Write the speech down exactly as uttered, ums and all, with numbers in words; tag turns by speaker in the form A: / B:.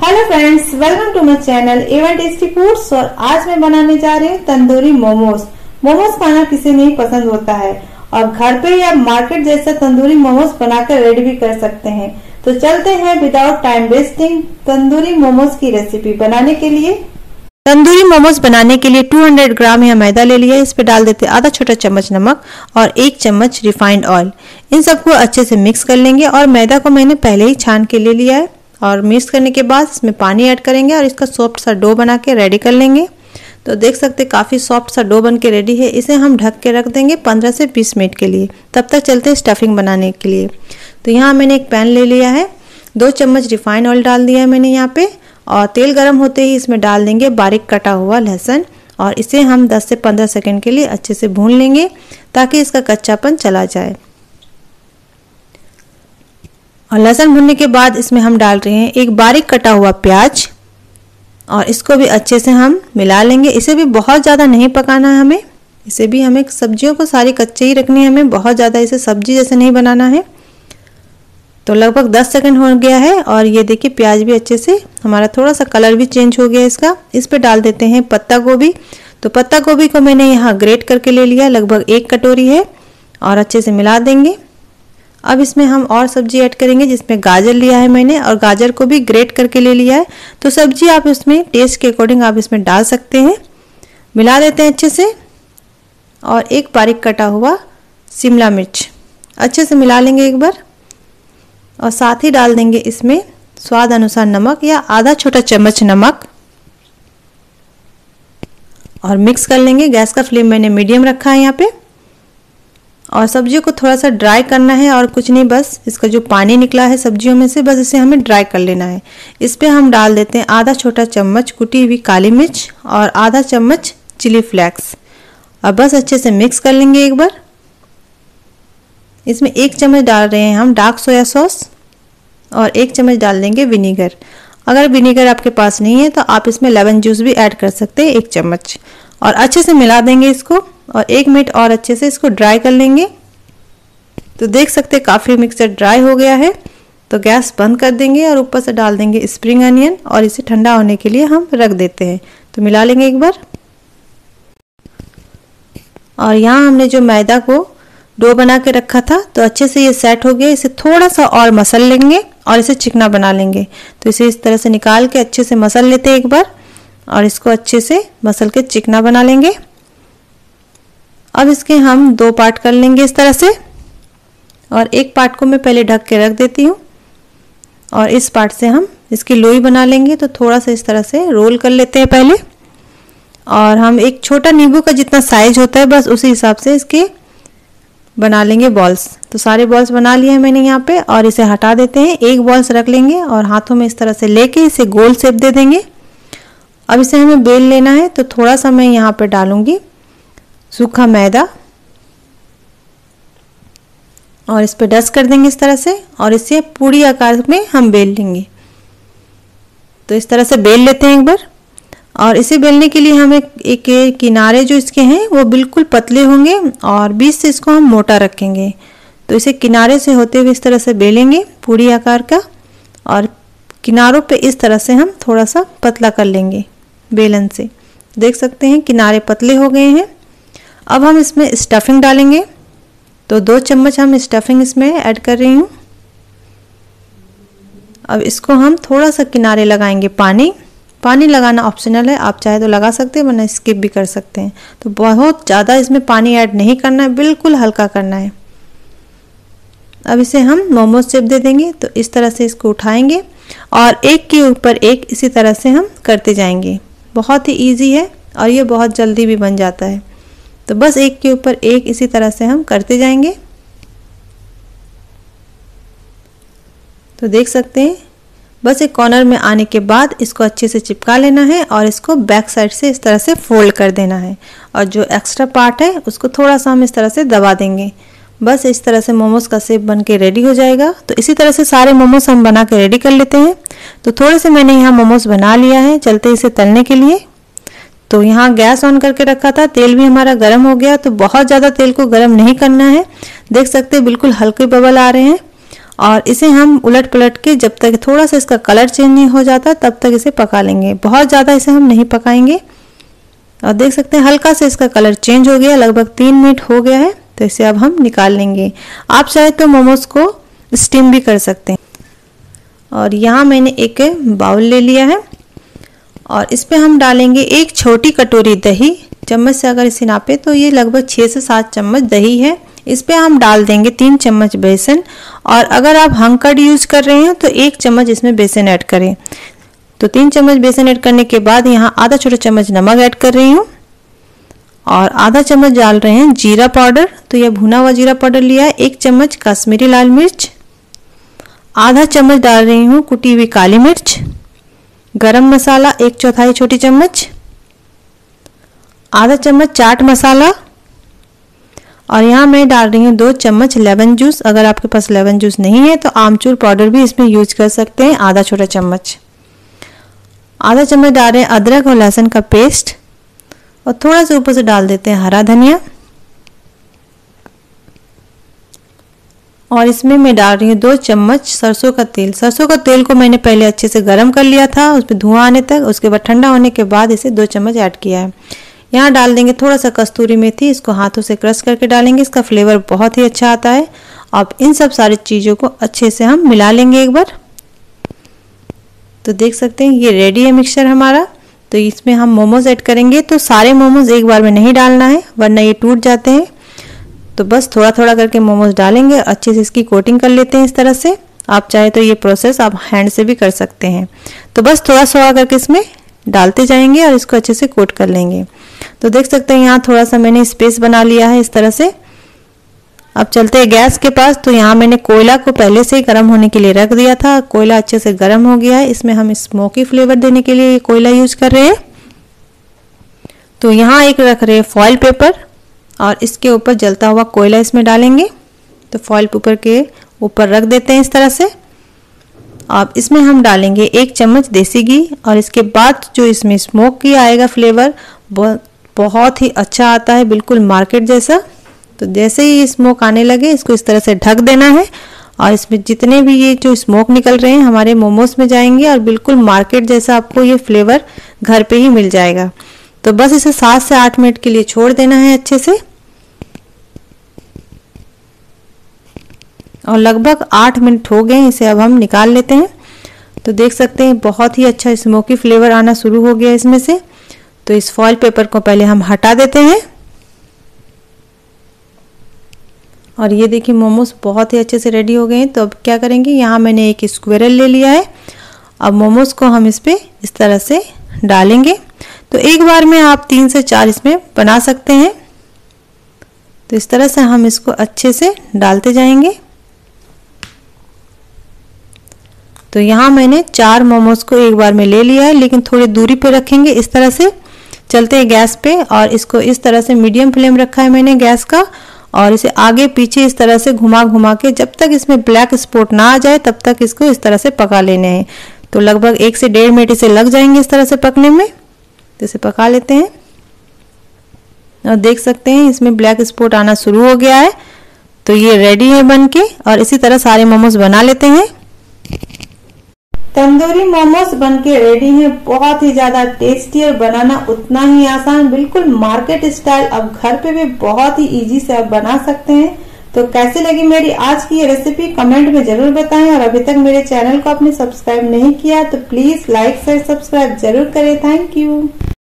A: Hello friends, welcome to my channel एवन tasty foods. और आज मैं बनाने जा रही हूँ तंदूरी मोमोज। मोमोज खाना किसे नहीं पसंद होता है और घर पे या मार्केट जैसा तंदूरी मोमोज बनाकर रेडी भी कर सकते हैं। तो चलते हैं without time wasting tandoori momos की रेसिपी बनाने के लिए। तंदूरी मोमोज बनाने के लिए दो सौ ग्राम या मैदा ले लिया है। इस पे डाल देते हैं आधा छोटा चम्मच नमक और एक चम्मच रिफाइंड ऑयल। इन सबको अच्छे से मिक्स कर लेंगे और मैदा को मैंने पहले ही छान के ले लिया है। और मिक्स करने के बाद इसमें पानी ऐड करेंगे और इसका सॉफ्ट सा डो बना के रेडी कर लेंगे। तो देख सकते हैं काफ़ी सॉफ्ट सा डो बन के रेडी है। इसे हम ढक के रख देंगे पंद्रह से बीस मिनट के लिए। तब तक चलते हैं स्टफिंग बनाने के लिए। तो यहाँ मैंने एक पैन ले लिया है, दो चम्मच रिफाइंड ऑयल डाल दिया है मैंने यहाँ पे। और तेल गर्म होते ही इसमें डाल देंगे बारीक कटा हुआ लहसुन और इसे हम दस से पंद्रह सेकंड के लिए अच्छे से भून लेंगे ताकि इसका कच्चापन चला जाए। और लहसुन भुनने के बाद इसमें हम डाल रहे हैं एक बारीक कटा हुआ प्याज और इसको भी अच्छे से हम मिला लेंगे। इसे भी बहुत ज़्यादा नहीं पकाना है हमें, इसे भी हमें सब्जियों को सारी कच्चे ही रखनी है, हमें बहुत ज़्यादा इसे सब्जी जैसे नहीं बनाना है। तो लगभग दस सेकंड हो गया है और ये देखिए प्याज भी अच्छे से हमारा थोड़ा सा कलर भी चेंज हो गया इसका। इस पे डाल देते हैं पत्ता गोभी। तो पत्ता गोभी को मैंने यहाँ ग्रेट करके ले लिया, लगभग एक कटोरी है और अच्छे से मिला देंगे। अब इसमें हम और सब्जी ऐड करेंगे जिसमें गाजर लिया है मैंने और गाजर को भी ग्रेट करके ले लिया है। तो सब्जी आप इसमें टेस्ट के अकॉर्डिंग आप इसमें डाल सकते हैं। मिला देते हैं अच्छे से। और एक बारीक कटा हुआ शिमला मिर्च अच्छे से मिला लेंगे एक बार। और साथ ही डाल देंगे इसमें स्वाद अनुसार नमक या आधा छोटा चम्मच नमक और मिक्स कर लेंगे। गैस का फ्लेम मैंने मीडियम रखा है यहाँ पे। और सब्जियों को थोड़ा सा ड्राई करना है और कुछ नहीं, बस इसका जो पानी निकला है सब्जियों में से बस इसे हमें ड्राई कर लेना है। इस पे हम डाल देते हैं आधा छोटा चम्मच कुटी हुई काली मिर्च और आधा चम्मच चिली फ्लेक्स। और बस अच्छे से मिक्स कर लेंगे एक बार। इसमें एक चम्मच डाल रहे हैं हम डार्क सोया सॉस और एक चम्मच डाल देंगे विनीगर। अगर विनीगर आपके पास नहीं है तो आप इसमें लेमन जूस भी ऐड कर सकते हैं एक चम्मच। और अच्छे से मिला देंगे इसको और एक मिनट और अच्छे से इसको ड्राई कर लेंगे। तो देख सकते हैं काफ़ी मिक्सचर ड्राई हो गया है। तो गैस बंद कर देंगे और ऊपर से डाल देंगे स्प्रिंग अनियन और इसे ठंडा होने के लिए हम रख देते हैं। तो मिला लेंगे एक बार। और यहाँ हमने जो मैदा को डो बना के रखा था तो अच्छे से ये सेट हो गया। इसे थोड़ा सा और मसल लेंगे और इसे चिकना बना लेंगे। तो इसे इस तरह से निकाल के अच्छे से मसल लेते हैं एक बार और इसको अच्छे से मसल के चिकना बना लेंगे। अब इसके हम दो पार्ट कर लेंगे इस तरह से। और एक पार्ट को मैं पहले ढक के रख देती हूँ और इस पार्ट से हम इसकी लोई बना लेंगे। तो थोड़ा सा इस तरह से रोल कर लेते हैं पहले। और हम एक छोटा नींबू का जितना साइज होता है बस उसी हिसाब से इसके बना लेंगे बॉल्स। तो सारे बॉल्स बना लिए हैं मैंने यहाँ पे और इसे हटा देते हैं। एक बॉल्स रख लेंगे और हाथों में इस तरह से लेके इसे गोल शेप दे देंगे। अब इसे हमें बेल लेना है। तो थोड़ा सा मैं यहाँ पे डालूंगी सूखा मैदा और इस पे डस्ट कर देंगे इस तरह से और इसे पूरी आकार में हम बेल लेंगे। तो इस तरह से बेल लेते हैं एक बार। और इसे बेलने के लिए हमें एक, एक किनारे जो इसके हैं वो बिल्कुल पतले होंगे और बीच से इसको हम मोटा रखेंगे। तो इसे किनारे से होते हुए इस तरह से बेलेंगे पूरी आकार का और किनारों पे इस तरह से हम थोड़ा सा पतला कर लेंगे बेलन से। देख सकते हैं किनारे पतले हो गए हैं। अब हम इसमें स्टफिंग डालेंगे। तो दो चम्मच हम स्टफिंग इसमें ऐड कर रही हूँ। अब इसको हम थोड़ा सा किनारे लगाएंगे। पानी पानी लगाना ऑप्शनल है, आप चाहे तो लगा सकते हैं वरना स्किप भी कर सकते हैं। तो बहुत ज़्यादा इसमें पानी ऐड नहीं करना है, बिल्कुल हल्का करना है। अब इसे हम मोमोज शेप दे देंगे। तो इस तरह से इसको उठाएंगे और एक के ऊपर एक इसी तरह से हम करते जाएंगे। बहुत ही ईजी है और ये बहुत जल्दी भी बन जाता है। तो बस एक के ऊपर एक इसी तरह से हम करते जाएंगे। तो देख सकते हैं बस एक कॉर्नर में आने के बाद इसको अच्छे से चिपका लेना है और इसको बैक साइड से इस तरह से फोल्ड कर देना है। और जो एक्स्ट्रा पार्ट है उसको थोड़ा सा हम इस तरह से दबा देंगे। बस इस तरह से मोमोज का शेप बन के रेडी हो जाएगा। तो इसी तरह से सारे मोमोज हम बना के रेडी कर लेते हैं। तो थोड़े से मैंने यहाँ मोमोज बना लिया है, चलते इसे तलने के लिए। तो यहाँ गैस ऑन करके रखा था, तेल भी हमारा गर्म हो गया। तो बहुत ज़्यादा तेल को गर्म नहीं करना है। देख सकते हैं बिल्कुल हल्के बबल आ रहे हैं और इसे हम उलट पलट के जब तक थोड़ा सा इसका कलर चेंज नहीं हो जाता तब तक इसे पका लेंगे। बहुत ज़्यादा इसे हम नहीं पकाएंगे। और देख सकते हैं हल्का से इसका कलर चेंज हो गया, लगभग तीन मिनट हो गया है। तो इसे अब हम निकाल लेंगे। आप चाहे तो मोमोज को स्टीम भी कर सकते हैं। और यहाँ मैंने एक बाउल ले लिया है और इस पे हम डालेंगे एक छोटी कटोरी दही। चम्मच से अगर इसे नापे तो ये लगभग छः से सात चम्मच दही है। इस पे हम डाल देंगे तीन चम्मच बेसन, और अगर आप हंकड़ यूज कर रहे हैं तो एक चम्मच इसमें बेसन ऐड करें। तो तीन चम्मच बेसन ऐड करने के बाद यहाँ आधा छोटा चम्मच नमक ऐड कर रही हूँ और आधा चम्मच डाल रहे हैं जीरा पाउडर। तो यह भुना हुआ जीरा पाउडर लिया है। एक चम्मच कश्मीरी लाल मिर्च, आधा चम्मच डाल रही हूँ कुटी हुई काली मिर्च, गरम मसाला एक चौथाई छोटी चम्मच, आधा चम्मच चाट मसाला, और यहाँ मैं डाल रही हूँ दो चम्मच लेमन जूस। अगर आपके पास लेमन जूस नहीं है तो आमचूर पाउडर भी इसमें यूज कर सकते हैं, आधा छोटा चम्मच। आधा चम्मच डाल रहे हैं अदरक और लहसुन का पेस्ट, और थोड़ा सा ऊपर से डाल देते हैं हरा धनिया। और इसमें मैं डाल रही हूँ दो चम्मच सरसों का तेल। सरसों का तेल को मैंने पहले अच्छे से गर्म कर लिया था, उस पर धुआं आने तक। उसके बाद ठंडा होने के बाद इसे दो चम्मच ऐड किया है। यहाँ डाल देंगे थोड़ा सा कस्तूरी मेथी, इसको हाथों से क्रश करके डालेंगे, इसका फ्लेवर बहुत ही अच्छा आता है। अब इन सब सारी चीज़ों को अच्छे से हम मिला लेंगे एक बार। तो देख सकते हैं ये रेडी है मिक्सचर हमारा। तो इसमें हम मोमोज ऐड करेंगे। तो सारे मोमोज एक बार में नहीं डालना है वरना ये टूट जाते हैं। तो बस थोड़ा थोड़ा करके मोमोज डालेंगे, अच्छे से इसकी कोटिंग कर लेते हैं इस तरह से। आप चाहे तो ये प्रोसेस आप हैंड से भी कर सकते हैं। तो बस थोड़ा थोड़ा करके इसमें डालते जाएंगे और इसको अच्छे से कोट कर लेंगे। तो देख सकते हैं यहाँ थोड़ा सा मैंने स्पेस बना लिया है इस तरह से। अब चलते हैं गैस के पास। तो यहाँ मैंने कोयला को पहले से ही गर्म होने के लिए रख दिया था। कोयला अच्छे से गर्म हो गया है। इसमें हम स्मोकी फ्लेवर देने के लिए कोयला यूज कर रहे हैं। तो यहाँ एक रख रहे हैं फॉइल पेपर और इसके ऊपर जलता हुआ कोयला इसमें डालेंगे। तो फॉइल पेपर के ऊपर रख देते हैं इस तरह से। अब इसमें हम डालेंगे एक चम्मच देसी घी, और इसके बाद जो इसमें स्मोकी आएगा फ्लेवर बहुत ही अच्छा आता है, बिल्कुल मार्केट जैसा। तो जैसे ही स्मोक आने लगे इसको इस तरह से ढक देना है, और इसमें जितने भी ये जो स्मोक निकल रहे हैं हमारे मोमोज में जाएंगे, और बिल्कुल मार्केट जैसा आपको ये फ्लेवर घर पे ही मिल जाएगा। तो बस इसे सात से आठ मिनट के लिए छोड़ देना है अच्छे से। और लगभग आठ मिनट हो गए, इसे अब हम निकाल लेते हैं। तो देख सकते हैं बहुत ही अच्छा स्मोकी फ्लेवर आना शुरू हो गया इसमें से। तो इस फॉइल पेपर को पहले हम हटा देते हैं, और ये देखिए मोमोज बहुत ही अच्छे से रेडी हो गए हैं। तो अब क्या करेंगे, यहाँ मैंने एक स्क्वायरल ले लिया है। अब मोमोज को हम इस पे इस तरह से डालेंगे। तो एक बार में आप तीन से चार इसमें बना सकते हैं। तो इस तरह से हम इसको अच्छे से डालते जाएंगे। तो यहाँ मैंने चार मोमोज को एक बार में ले लिया है, लेकिन थोड़ी दूरी पे रखेंगे इस तरह से। चलते हैं गैस पे, और इसको इस तरह से मीडियम फ्लेम रखा है मैंने गैस का, और इसे आगे पीछे इस तरह से घुमा घुमा के जब तक इसमें ब्लैक स्पॉट ना आ जाए तब तक इसको इस तरह से पका लेने हैं। तो लगभग एक से डेढ़ मिनट इसे लग जाएंगे इस तरह से पकने में। तो इसे पका लेते हैं, और देख सकते हैं इसमें ब्लैक स्पॉट आना शुरू हो गया है। तो ये रेडी है बन के, और इसी तरह सारे मोमोज बना लेते हैं। तंदूरी मोमोज बनके रेडी हैं। बहुत ही ज्यादा टेस्टी और बनाना उतना ही आसान, बिल्कुल मार्केट स्टाइल। अब घर पे भी बहुत ही इजी से आप बना सकते हैं। तो कैसे लगी मेरी आज की ये रेसिपी कमेंट में जरूर बताएं, और अभी तक मेरे चैनल को आपने सब्सक्राइब नहीं किया तो प्लीज लाइक शेयर सब्सक्राइब जरूर करें। Thank you.